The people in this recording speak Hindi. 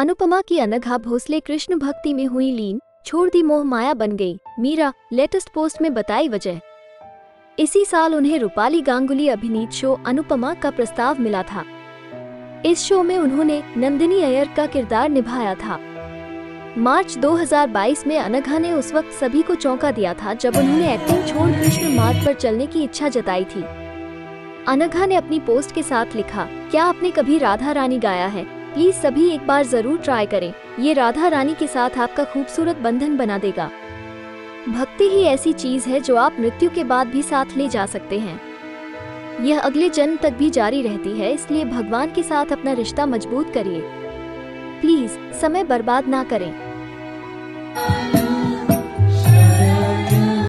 अनुपमा की अनघा भोसले कृष्ण भक्ति में हुई लीन, छोड़ दी मोह माया बन गई मीरा, लेटेस्ट पोस्ट में बताई वजह। इसी साल उन्हें रूपाली गांगुली अभिनीत शो अनुपमा का प्रस्ताव मिला था। इस शो में उन्होंने नंदिनी अय्यर का किरदार निभाया था। मार्च 2022 में अनघा ने उस वक्त सभी को चौंका दिया था जब उन्होंने एक्टिंग छोड़ कृष्ण मार्ग पर चलने की इच्छा जताई थी। अनघा ने अपनी पोस्ट के साथ लिखा, क्या आपने कभी राधा रानी गाया है? प्लीज सभी एक बार जरूर ट्राई करें। ये राधा रानी के साथ आपका खूबसूरत बंधन बना देगा। भक्ति ही ऐसी चीज है जो आप मृत्यु के बाद भी साथ ले जा सकते हैं। यह अगले जन्म तक भी जारी रहती है, इसलिए भगवान के साथ अपना रिश्ता मजबूत करिए। प्लीज समय बर्बाद ना करें।